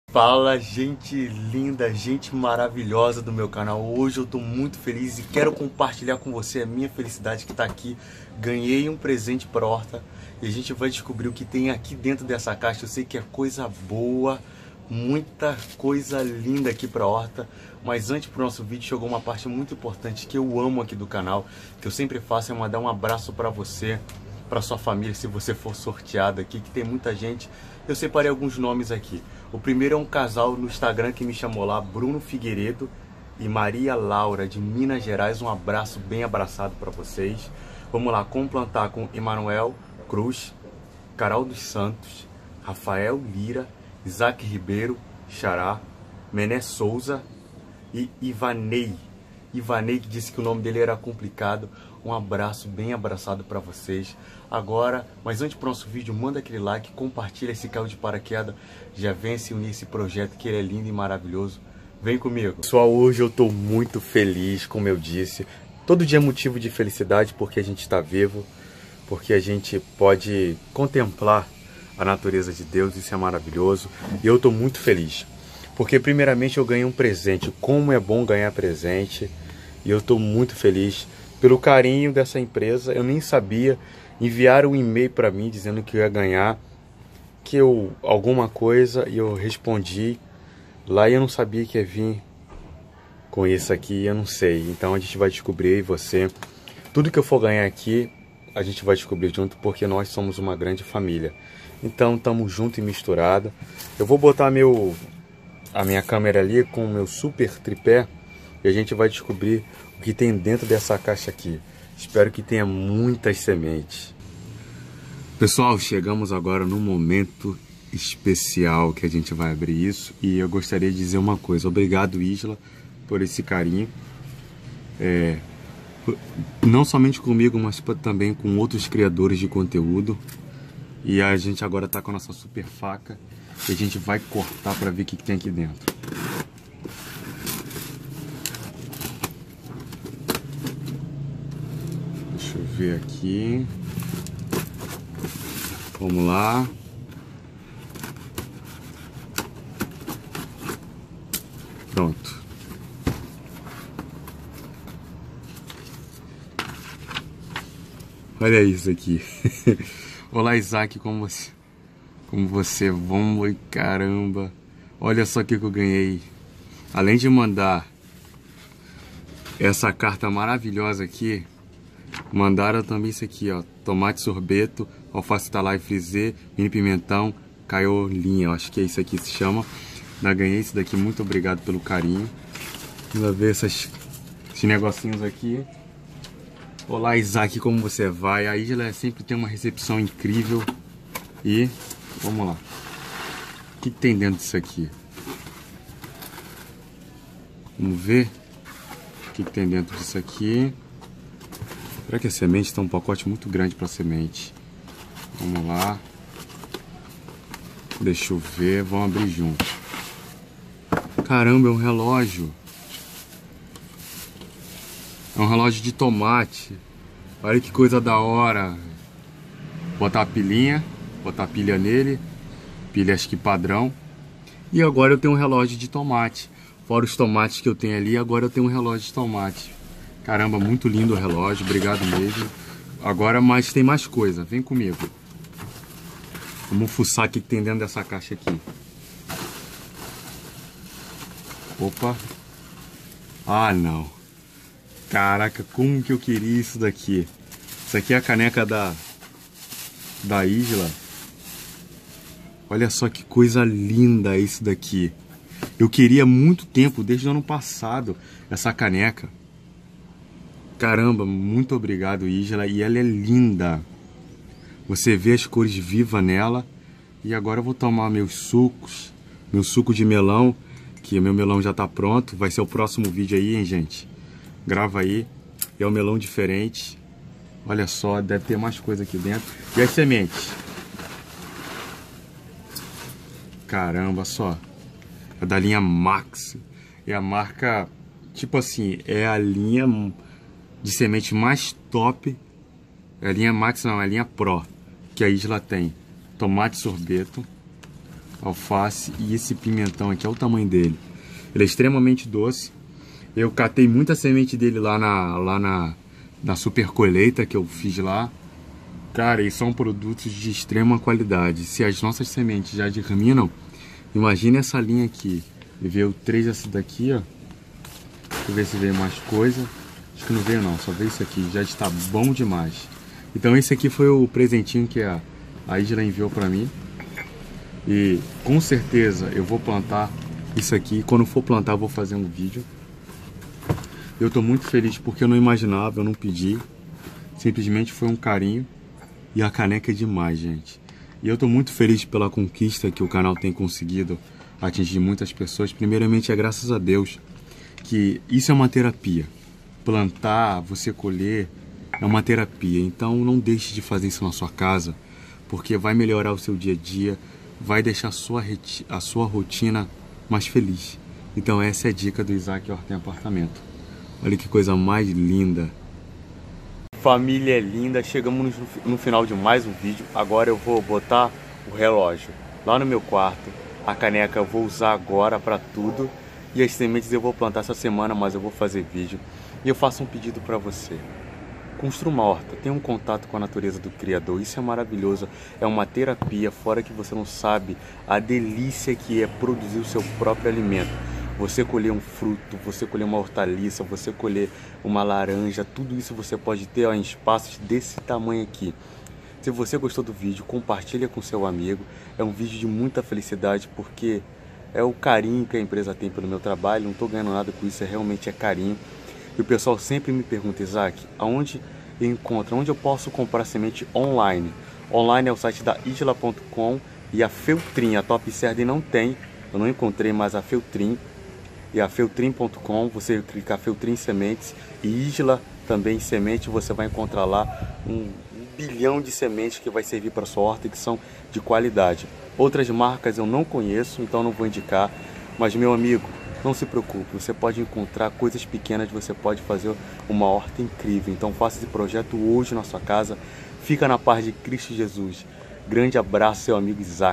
Fala, gente linda, gente maravilhosa do meu canal. Hoje eu tô muito feliz e quero compartilhar com você a minha felicidade que tá aqui. Ganhei um presente pra horta e a gente vai descobrir o que tem aqui dentro dessa caixa. Eu sei que é coisa boa, muita coisa linda aqui pra horta. Mas antes pro nosso vídeo chegou uma parte muito importante que eu amo aqui do canal, que eu sempre faço, é mandar um abraço pra você, para sua família, se você for sorteado aqui, que tem muita gente. Eu separei alguns nomes aqui. O primeiro é um casal no Instagram que me chamou lá, Bruno Figueiredo e Maria Laura, de Minas Gerais. Um abraço bem abraçado para vocês. Vamos lá, complantar com Emanuel Cruz, Carol dos Santos, Rafael Lira, Isaac Ribeiro, Xará, Mené Souza e Ivanei. Ivanei, que disse que o nome dele era complicado. Um abraço bem abraçado para vocês. Agora, mas antes do nosso vídeo, manda aquele like, compartilha esse caiu de paraquedas. Já vem se unir esse projeto que ele é lindo e maravilhoso. Vem comigo. Pessoal, hoje eu estou muito feliz, como eu disse. Todo dia é motivo de felicidade porque a gente está vivo, porque a gente pode contemplar a natureza de Deus, isso é maravilhoso. E eu estou muito feliz, porque primeiramente eu ganhei um presente. Como é bom ganhar presente. E eu estou muito feliz pelo carinho dessa empresa. Eu nem sabia. Enviaram um e-mail para mim dizendo que eu ia ganhar alguma coisa e eu respondi lá e eu não sabia que ia vir com isso aqui, eu não sei. Então a gente vai descobrir, e você, tudo que eu for ganhar aqui, a gente vai descobrir junto, porque nós somos uma grande família. Então estamos junto e misturado. Eu vou botar a minha câmera ali com o meu super tripé e a gente vai descobrir o que tem dentro dessa caixa aqui. Espero que tenha muitas sementes. Pessoal, chegamos agora no momento especial que a gente vai abrir isso. E eu gostaria de dizer uma coisa. Obrigado, Isla, por esse carinho. Não somente comigo, mas também com outros criadores de conteúdo. E a gente agora está com a nossa super faca. E a gente vai cortar para ver o que tem aqui dentro. Deixa eu ver aqui. Vamos lá. Pronto. Olha isso aqui. Olá, Isaac, como você? Vamos, caramba. Olha só o que eu ganhei. Além de mandar essa carta maravilhosa aqui, mandaram também isso aqui, ó. Tomate sorbeto, alface talá e frisê, mini pimentão, caiolinha. Eu acho que é isso aqui que se chama. Já ganhei isso daqui, muito obrigado pelo carinho. Vamos ver esses negocinhos aqui. Olá, Isaac, como você vai? A Isla sempre tem uma recepção incrível. E vamos lá. O que tem dentro disso aqui? Vamos ver o que tem dentro disso aqui. Será que a semente tem um pacote muito grande para semente? Vamos lá. Deixa eu ver. Vamos abrir junto. Caramba, é um relógio. É um relógio de tomate. Olha que coisa da hora. Botar a pilhinha. Botar a pilha nele. Pilha acho que padrão. E agora eu tenho um relógio de tomate. Fora os tomates que eu tenho ali, agora eu tenho um relógio de tomate. Caramba, muito lindo o relógio, obrigado mesmo. Agora, mas tem mais coisa, vem comigo. Vamos fuçar o que tem dentro dessa caixa aqui. Opa. Ah, não. Caraca, como que eu queria isso daqui. Isso aqui é a caneca da Isla. Olha só que coisa linda isso daqui. Eu queria há muito tempo, desde o ano passado, essa caneca. Caramba, muito obrigado, Isla. E ela é linda. Você vê as cores vivas nela. E agora eu vou tomar meus sucos. Meu suco de melão. Que o meu melão já tá pronto. Vai ser o próximo vídeo aí, hein, gente? Grava aí. É um melão diferente. Olha só, deve ter mais coisa aqui dentro. E as sementes? Caramba, só. É da linha Max. É a marca... Tipo assim, é a linha... de semente mais top. É a linha Max, não, é a linha Pro, que a Isla tem. Tomate sorbeto, alface e esse pimentão aqui, olha o tamanho dele. Ele é extremamente doce. Eu catei muita semente dele lá na super colheita que eu fiz lá. Cara, e são produtos de extrema qualidade. Se as nossas sementes já germinam, imagine essa linha aqui. E veio 3 dessa daqui, ó. Deixa eu ver se veio mais coisa. Acho que não veio não, só veio isso aqui. Já está bom demais. Então esse aqui foi o presentinho que a Isla enviou pra mim. E com certeza eu vou plantar isso aqui. Quando for plantar eu vou fazer um vídeo. Eu tô muito feliz porque eu não imaginava, eu não pedi. Simplesmente foi um carinho. E a caneca é demais, gente. E eu tô muito feliz pela conquista que o canal tem conseguido atingir muitas pessoas. Primeiramente é graças a Deus que isso é uma terapia. Plantar, você colher, é uma terapia. Então não deixe de fazer isso na sua casa, porque vai melhorar o seu dia a dia, vai deixar a sua rotina mais feliz. Então essa é a dica do Isaac Horta em Apartamento. Olha que coisa mais linda. Família linda, chegamos no final de mais um vídeo. Agora eu vou botar o relógio lá no meu quarto. A caneca eu vou usar agora para tudo. E as sementes eu vou plantar essa semana, mas eu vou fazer vídeo. E eu faço um pedido para você. Construa uma horta, tenha um contato com a natureza do Criador. Isso é maravilhoso, é uma terapia. Fora que você não sabe a delícia que é produzir o seu próprio alimento. Você colher um fruto, você colher uma hortaliça, você colher uma laranja, tudo isso você pode ter em espaços desse tamanho aqui. Se você gostou do vídeo, compartilha com seu amigo. É um vídeo de muita felicidade, porque é o carinho que a empresa tem pelo meu trabalho. Não estou ganhando nada com isso, realmente é carinho. E o pessoal sempre me pergunta, Isaac, aonde eu encontro, onde eu posso comprar semente online? Online é o site da Isla.com e a Feltrin, a Top Serra não tem, eu não encontrei mais a Feltrin. E a Feltrin.com, você clicar Feltrin Sementes e Isla também semente, você vai encontrar lá um bilhão de sementes que vai servir para sua horta e que são de qualidade. Outras marcas eu não conheço, então não vou indicar, mas meu amigo, não se preocupe, você pode encontrar coisas pequenas, você pode fazer uma horta incrível. Então faça esse projeto hoje na sua casa, fica na paz de Cristo Jesus. Grande abraço, seu amigo Isaac.